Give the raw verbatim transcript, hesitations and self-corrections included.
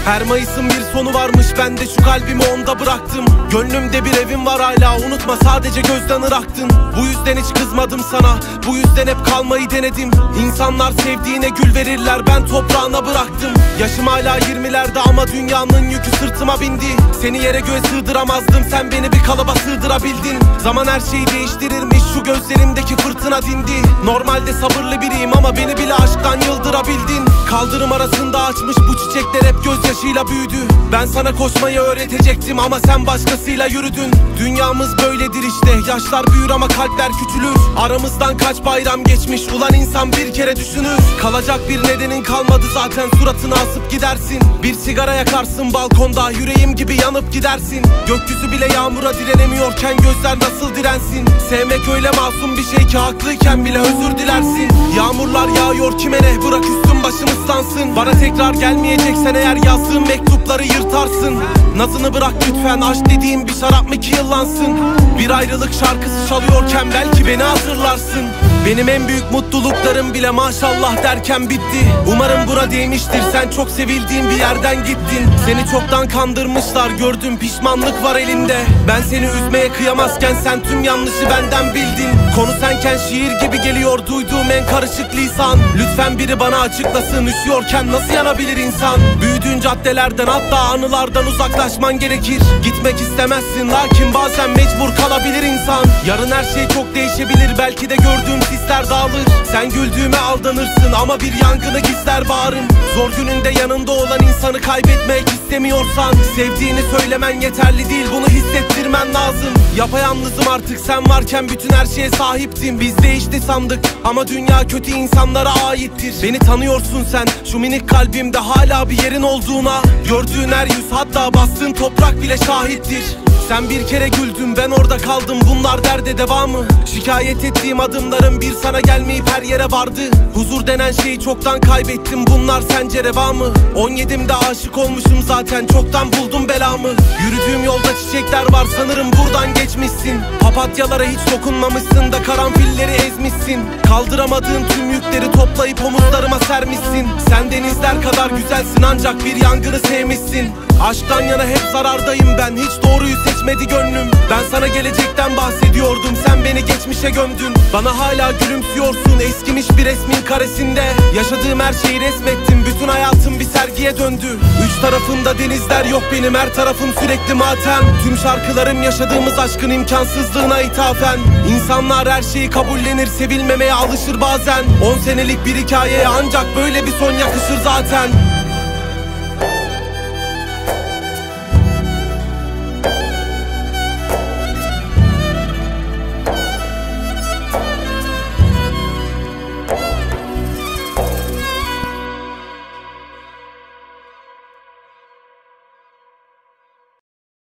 Her Mayıs'ın bir sonu varmış, ben de şu kalbimi onda bıraktım. Gönlümde bir evim var hala, unutma sadece gözden ıraktın. Bu yüzden hiç kızmadım sana, bu yüzden hep kalmayı denedim. İnsanlar sevdiğine gül verirler, ben toprağına bıraktım. Yaşım hala yirmilerde ama dünyanın yükü sırtıma bindi. Seni yere göğe sığdıramazdım, sen beni bir kalıba sığdırabildin. Zaman her şeyi değiştirirmiş, şu gözlerimdeki fırtına dindi. Normalde sabırlı biriyim ama beni bile aşktan yıldırabildin. Kaldırım arasında açmış bu çiçekler hep gözyaşıyla büyüdü. Ben sana koşmayı öğretecektim ama sen başkasıyla yürüdün. Dünyamız böyledir işte, yaşlar büyür ama kalpler küçülür. Aramızdan kaç bayram geçmiş, ulan insan bir kere düşünür. Kalacak bir nedenin kalmadı zaten, suratını asıp gidersin. Bir sigara yakarsın balkonda, yüreğim gibi yanıp gidersin. Gökyüzü bile yağmura direnemiyorken gözler nasıl dirensin? Sevmek öyle masum bir şey ki haklıyken bile özür dilersin. Yağmurlar yağıyor kime ne, bırak üstüm başım ıslansın. Bana tekrar gelmeyeceksen eğer yazdığım mektupları yırtarsın. Nazını bırak lütfen, aşk dediğim bir şarap mı ki yıllansın? Bir ayrılık şarkısı çalıyorken belki beni hatırlarsın. Benim en büyük mutluluklarım bile maşallah derken bitti. Umarım buna değmiştir, sen çok sevildiğin bir yerden gittin. Seni çoktan kandırmışlar, gördüm pişmanlık var elinde. Ben seni üzmeye kıyamazken sen tüm yanlışı benden bildin. Konu senken şiir gibi geliyor duyduğum en karışık lisan. Lütfen biri bana açıklasın, üşüyorken nasıl yanabilir insan? Büyüdüğün caddelerden hatta anılardan uzaklaşman gerekir. Gitmek istemezsin lakin bazen mecbur kalabilir insan. Yarın her şey çok değişebilir, belki de gördüğüm sisler dağılır. Sen güldüğüme aldanırsın ama bir yangını gizler bağrım. Zor gününde yanında olan insanı kaybetmek istemiyorsan, sevdiğini söylemen yeterli değil, bunu hissettirmen lazım. Yapayalnızım artık, sen varken bütün her şeye sahiptim. Biz değişti sandık ama dünya kötü insanlara aittir. Beni tanıyorsun sen, şu minik kalbimde hala bir yerin olduğuna. Gördüğün her yüz, hatta bastığın toprak bile şahittir. Sen bir kere güldün, ben orada kaldım, bunlar derde devamı. Şikayet ettiğim adımların bir sana gelmeyip her yere vardı. Huzur denen şeyi çoktan kaybettim, bunlar sence reva mı? on yedimde aşık olmuşum zaten, çoktan buldum belamı. Yürüdüğüm yolda çiçekler var, sanırım buradan geçmişsin. Papatyalara hiç dokunmamışsın da karanfilleri ezmişsin. Kaldıramadığın tüm yükleri toplayıp omuzlarıma sermişsin. Sen denizler kadar güzelsin ancak bir yangını sevmişsin. Aşktan yana hep zarardayım ben, hiç doğruyu seçmedi gönlüm. Ben sana gelecekten bahsediyordum, sen beni geçmişe gömdün. Bana hala gülümsüyorsun eskimiş bir resmin karesinde. Yaşadığım her şeyi resmettim, bütün hayatım bir sergiye döndü. Üç tarafında denizler yok benim, her tarafım sürekli matem. Tüm şarkılarım yaşadığımız aşkın imkansızlığına ithafen. İnsanlar her şeyi kabullenir, sevilmemeye alışır bazen. On senelik bir hikayeye ancak böyle bir son yakışır zaten.